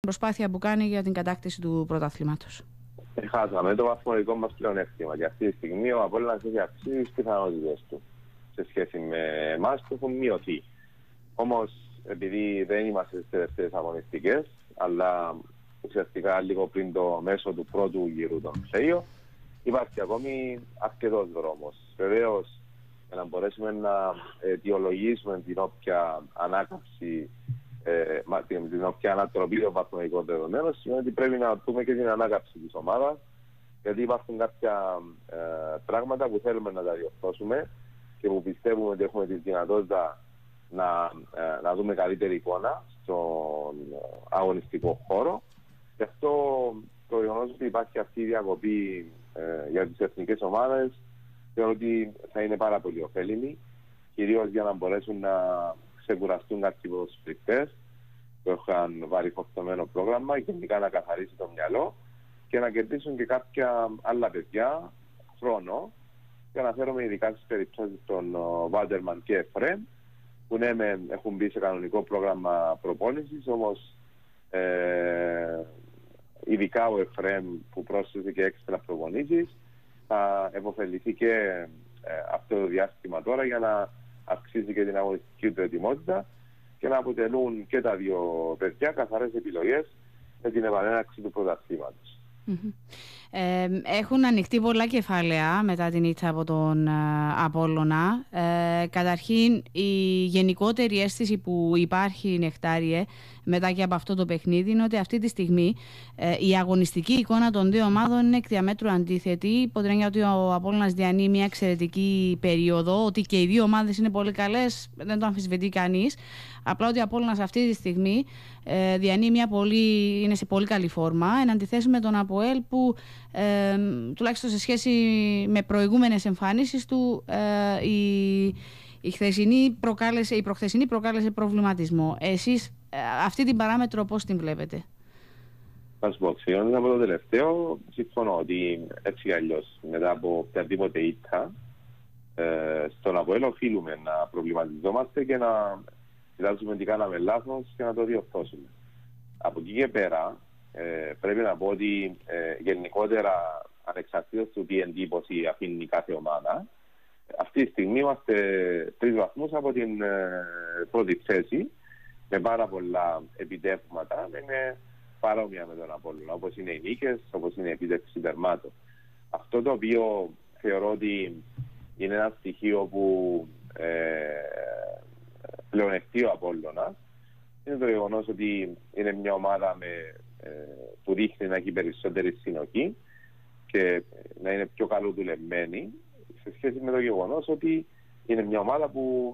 προσπάθεια που κάνει για την κατάκτηση του πρωταθλήματος. Χάσαμε το βαθμολογικό μας πλεονέκτημα και αυτή τη στιγμή ο Απόλλωνας έχει αυξήσει τις πιθανότητες του σε σχέση με εμάς που έχουν μειωθεί. Όμως, επειδή δεν είμαστε στις τελευταίες αγωνιστικές, αλλά ουσιαστικά λίγο πριν το μέσο του πρώτου γύρου των play-off, υπάρχει ακόμη αρκετός δρόμος. Βεβαίως, για να μπορέσουμε να αιτιολογήσουμε την όποια ανάκαμψη, την όποια ανατροπή των βαθμολογικών δεδομένων, σημαίνει ότι πρέπει να δούμε και την ανάκαμψη της ομάδας, γιατί υπάρχουν κάποια πράγματα που θέλουμε να τα διορθώσουμε και που πιστεύουμε ότι έχουμε τη δυνατότητα να δούμε καλύτερη εικόνα στον αγωνιστικό χώρο. Γι' αυτό το γεγονός ότι υπάρχει αυτή η διακοπή για τις εθνικές ομάδες θεωρώ ότι θα είναι πάρα πολύ ωφέλιμη, κυρίως για να μπορέσουν να ξεκουραστούν κάποιοι ποδοσφαιριστές που είχαν βάλει φορτωμένο πρόγραμμα και γενικά να καθαρίσει το μυαλό και να κερδίσουν και κάποια άλλα παιδιά χρόνο. Και αναφέρομαι ειδικά στις περιπτώσεις των Βάντερμαν και Εφρέμ, που ναι, έχουν μπει σε κανονικό πρόγραμμα προπόνησης, όμως ειδικά ο Εφρέμ που πρόσθεσε και έξτρα προπονήσεις θα επωφεληθεί και αυτό το διάστημα τώρα για να αυξήσει και την αγωνιστική του ετοιμότητα και να αποτελούν και τα δύο παιδιά καθαρές επιλογές με την επανέναρξη του πρωταθλήματος. Έχουν ανοιχτεί πολλά κεφάλαια μετά την ήττα από τον Απόλλωνα. Καταρχήν, η γενικότερη αίσθηση που υπάρχει, Νεκτάριε, μετά και από αυτό το παιχνίδι, είναι ότι αυτή τη στιγμή η αγωνιστική εικόνα των δύο ομάδων είναι εκ διαμέτρου αντίθετη. Υπό την έννοια ότι ο Απόλλωνας διανύει μια εξαιρετική περίοδο, ότι και οι δύο ομάδες είναι πολύ καλές, δεν το αμφισβητεί κανείς. Απλά ότι ο Απόλλωνας αυτή τη στιγμή διανύει είναι σε πολύ καλή φόρμα, εν αντιθέσει με τον Αποέλ που τουλάχιστον σε σχέση με προηγούμενες εμφανίσεις του η προχθεσινή προκάλεσε προβληματισμό. Εσείς αυτή την παράμετρο πώς την βλέπετε? Θα σου πω, ξεκινώντας από το τελευταίο, συμφωνώ ότι έτσι κι αλλιώς μετά από οποιαδήποτε ήττα στον Αποέλ οφείλουμε να προβληματιζόμαστε και να κοιτάζουμε τι κάναμε λάθος και να το διορθώσουμε. Από εκεί και πέρα πρέπει να πω ότι γενικότερα ανεξαρτήτως του τι εντύπωση αφήνει κάθε ομάδα, αυτή τη στιγμή είμαστε 3 βαθμούς από την πρώτη θέση με πάρα πολλά επιτεύγματα, είναι παρόμοια με τον Απόλλωνα, όπως είναι οι νίκες, όπως είναι η επίτευξη τερμάτων. Αυτό το οποίο θεωρώ ότι είναι ένα στοιχείο που πλεονεκτεί ο Απόλλωνας είναι το γεγονός ότι είναι μια ομάδα που δείχνει να έχει περισσότερη συνοχή και να είναι πιο καλοδουλευμένη σε σχέση με το γεγονός ότι είναι μια ομάδα που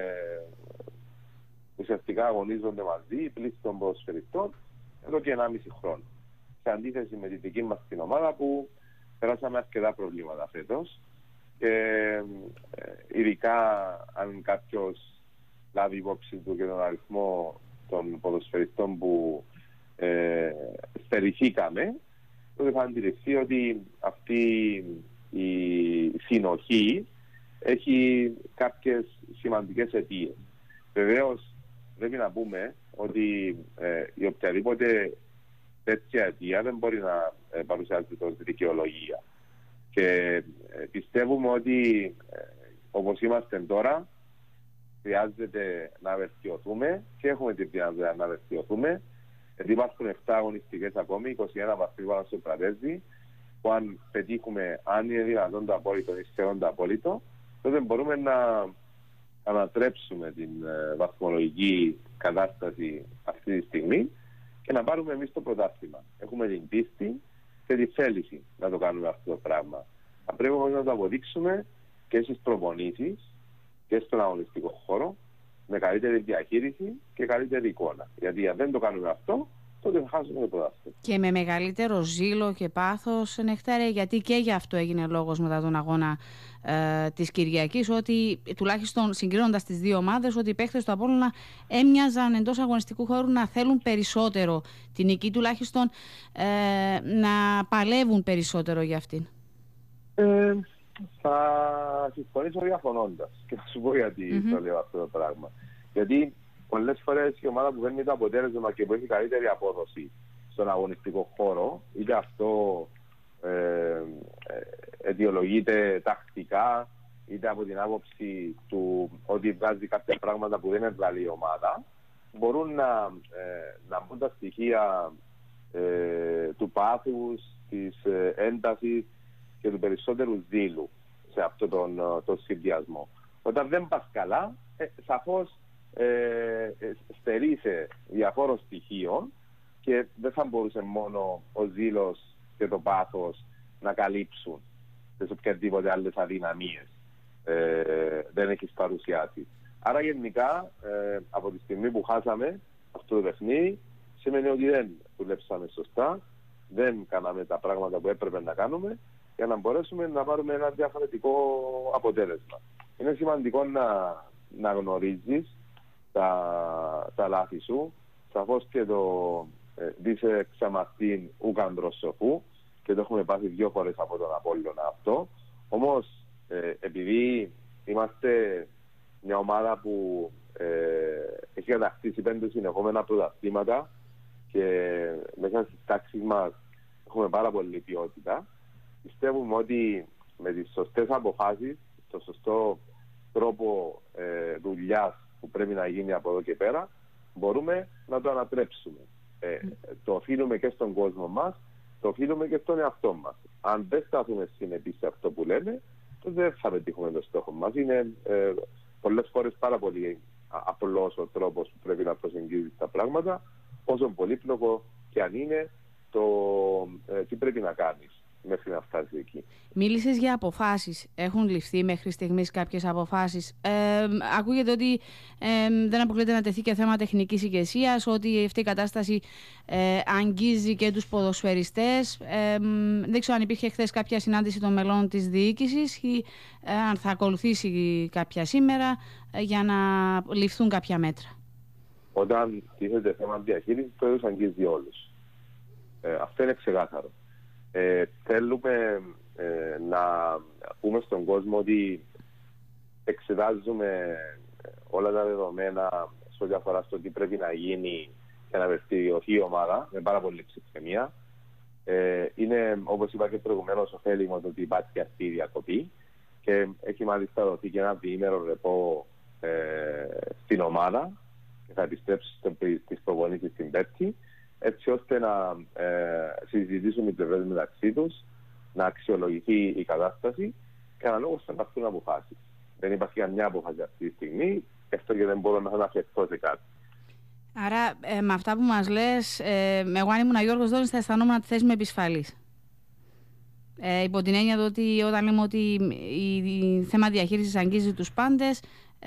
ουσιαστικά αγωνίζονται μαζί πλήση των ποδοσφαιριστών εδώ και 1,5 χρόνο. Σε αντίθεση με τη δική μας την ομάδα που περάσαμε αρκετά προβλήματα φέτος και ειδικά αν κάποιος λάβει υπόψη του και τον αριθμό των ποδοσφαιριστών που στερηθήκαμε, τότε θα αντιληφθεί ότι αυτή η συνοχή έχει κάποιες σημαντικές αιτίες. Βεβαίως πρέπει να πούμε ότι η οποιαδήποτε τέτοια αιτία δεν μπορεί να παρουσιάζεται ως δικαιολογία. Και πιστεύουμε ότι όπως είμαστε τώρα χρειάζεται να βελτιωθούμε και έχουμε την δυνατότητα να βελτιωθούμε, γιατί υπάρχουν 7 αγωνιστικές ακόμη, 21 βαθμοί πάνω στο τραπέζι, που αν πετύχουμε, αν είναι δυνατόν το απόλυτο ή σχεδόν το απόλυτο, τότε μπορούμε να ανατρέψουμε την βαθμολογική κατάσταση αυτή τη στιγμή και να πάρουμε εμείς το πρωτάθλημα. Έχουμε την πίστη και τη θέληση να το κάνουμε αυτό το πράγμα. Θα πρέπει όμως να το αποδείξουμε και στις προπονήσεις και στον αγωνιστικό χώρο με καλύτερη διαχείριση και καλύτερη εικόνα. Γιατί αν δεν το κάνουμε αυτό, τότε θα χάσουμε το πρωτάθλημα. Και με μεγαλύτερο ζήλο και πάθος, Νεκτάρια, γιατί και γι' αυτό έγινε λόγος μετά τον αγώνα της Κυριακής, ότι τουλάχιστον συγκρίνοντας τις δύο ομάδες, ότι οι παίχτες του Απόλλωνα έμοιαζαν εντός αγωνιστικού χώρου να θέλουν περισσότερο την νίκη, τουλάχιστον να παλεύουν περισσότερο για αυτήν. Θα συμφωνήσω διαφωνώντας και θα σου πω γιατί το λέω αυτό το πράγμα. Γιατί πολλές φορές η ομάδα που παίρνει το αποτέλεσμα και που έχει καλύτερη απόδοση στον αγωνιστικό χώρο, είτε αυτό αιτιολογείται τακτικά, είτε από την άποψη του ότι βγάζει κάποια πράγματα που δεν έβγαλε η ομάδα, μπορούν να μπουν τα στοιχεία του πάθους, της έντασης και του περισσότερου ζήλου σε αυτό τον συνδυασμό. Όταν δεν πας καλά, σαφώς στερείσαι διαφόρων στοιχείων και δεν θα μπορούσε μόνο ο ζήλος και το πάθος να καλύψουν σε οποιαδήποτε άλλες αδυναμίες δεν έχεις παρουσιάσει. Άρα γενικά από τη στιγμή που χάσαμε αυτό το παιχνίδι σημαίνει ότι δεν δουλέψαμε σωστά, δεν κάναμε τα πράγματα που έπρεπε να κάνουμε για να μπορέσουμε να πάρουμε ένα διαφορετικό αποτέλεσμα. Είναι σημαντικό να γνωρίζεις τα λάθη σου. Σαφώς και το δίσε ξαμαστήν ούκαν προσωπού και το έχουμε πάθει 2 φορές από τον Απόλλωνα αυτό. Όμως επειδή είμαστε μια ομάδα που έχει κατακτήσει 5 συνεχόμενα πρωταθλήματα και μέσα στις τάξεις μας έχουμε πάρα πολύ ποιότητα, πιστεύουμε ότι με τις σωστές αποφάσεις, το σωστό τρόπο δουλειάς που πρέπει να γίνει από εδώ και πέρα, μπορούμε να το ανατρέψουμε. Το οφείλουμε και στον κόσμο μας, το οφείλουμε και στον εαυτό μας. Αν δεν σταθούμε συνεπείς σε αυτό που λέμε, τότε δεν θα πετύχουμε το στόχο μας. Είναι πολλές φορές πάρα πολύ απλός ο τρόπος που πρέπει να προσεγγίζεις τα πράγματα, όσο πολύπλοκο και αν είναι, τι πρέπει να κάνεις μέχρι να φτάσει εκεί. Μίλησες για αποφάσεις. Έχουν ληφθεί μέχρι στιγμής κάποιες αποφάσεις? Ακούγεται ότι δεν αποκλείεται να τεθεί και θέμα τεχνικής ηγεσίας, ότι αυτή η κατάσταση αγγίζει και τους ποδοσφαιριστές. Δεν ξέρω αν υπήρχε χθες κάποια συνάντηση των μελών της διοίκησης ή αν θα ακολουθήσει κάποια σήμερα για να ληφθούν κάποια μέτρα. Όταν τίθεται θέμα διαχείρισης, το αγγίζει όλους. Αυτό είναι ξεκάθαρο. Θέλουμε να πούμε στον κόσμο ότι εξετάζουμε όλα τα δεδομένα σε ό,τι αφορά στο τι πρέπει να γίνει για να βελτιωθεί η ομάδα με πάρα πολύ ψυχραιμία. Είναι, όπως είπα και προηγουμένως, ωφέλιμο το ότι υπάρχει αυτή η διακοπή και έχει μάλιστα δοθεί και ένα διήμερο ρεπό στην ομάδα και θα επιστρέψει στις προπονήσεις την Πέμπτη, έτσι ώστε να συζητήσουν οι πλευρές μεταξύ τους, να αξιολογηθεί η κατάσταση και αναλόγως θα πάρθουν αποφάσεις. Δεν υπάρχει καμιά απόφαση αυτή τη στιγμή, αυτό και δεν μπορώ να αναφερθώ σε κάτι. Άρα, με αυτά που μας λες, εγώ αν ήμουν Γιώργος Δόνης θα αισθανόμουν τη θέση με επισφαλής. Υπό την έννοια ότι όταν λέμε ότι η θέμα διαχείρισης αγγίζει τους πάντες,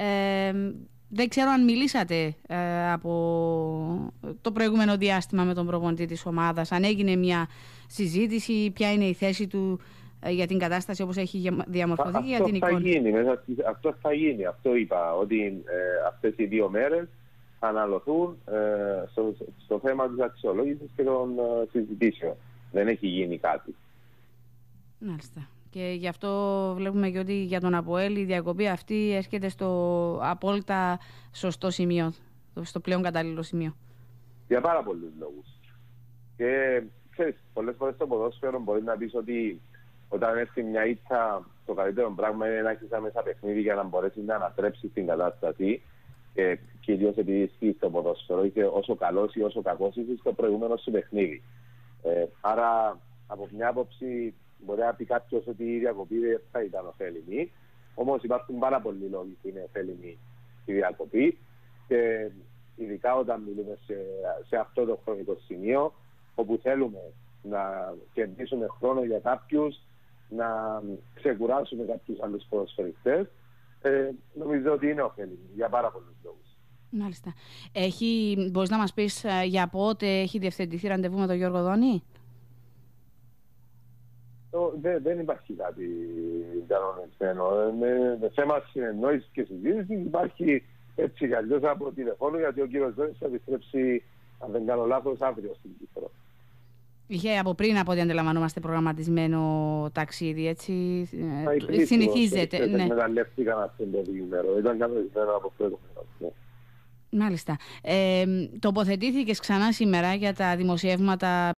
δεν ξέρω αν μιλήσατε από το προηγούμενο διάστημα με τον προπονητή της ομάδας, αν έγινε μια συζήτηση, ποια είναι η θέση του για την κατάσταση όπως έχει διαμορφωθεί και για την εικόνα. Αυτό θα γίνει. Αυτό είπα, ότι αυτές οι 2 μέρες θα αναλωθούν στο θέμα της αξιολόγησης και των συζητήσεων. Δεν έχει γίνει κάτι. Μάλιστα. Και γι' αυτό βλέπουμε και ότι για τον ΑΠΟΕΛ η διακοπή αυτή έρχεται στο απόλυτα σωστό σημείο, στο πλέον κατάλληλο σημείο. Για πάρα πολλούς λόγους. Και ξέρεις, πολλές φορές στο ποδόσφαιρο μπορεί να πεις ότι όταν έρθει μια ήττα, το καλύτερο πράγμα είναι να έχεις άμεσα παιχνίδι για να μπορέσεις να ανατρέψεις την κατάσταση. Και κυρίως επειδή ισχύει στο ποδόσφαιρο, είτε όσο καλός ή όσο κακός είσαι στο προηγούμενο σου παιχνίδι. Άρα, από μια άποψη, μπορεί να πει κάποιος ότι η διακοπή δεν θα ήταν ωφέλιμη. Όμως υπάρχουν πάρα πολλοί λόγοι που είναι ωφέλιμη η διακοπή. Και ειδικά όταν μιλούμε σε αυτό το χρονικό σημείο, όπου θέλουμε να κερδίσουμε χρόνο για κάποιους, να ξεκουράσουμε κάποιους άλλους ποδοσφαιριστές, νομίζω ότι είναι ωφέλιμη για πάρα πολλούς λόγους. Μάλιστα. Μπορείς να μας πεις για πότε έχει διευθετηθεί ραντεβού με τον Γιώργο Δόνη? Δεν υπάρχει κάτι κανονισμένο. Με θέμα συνεννόησης και συζήτησης υπάρχει έτσι κι αλλιώς από τηλεφώνου, γιατί ο κύριος Δόνης θα επιστρέψει, αν δεν κάνω λάθος, αύριο στην Κύπρο. Είχε από πριν, από ό,τι αντιλαμβανόμαστε, προγραμματισμένο ταξίδι, έτσι. Συνηθίζεται. Ναι. Μεταλλεύτηκαν αυτό το διήμερο. Ήταν κανονισμένο από προηγουμένως. Ναι. Μάλιστα. Τοποθετήθηκες ξανά σήμερα για τα δημοσιεύματα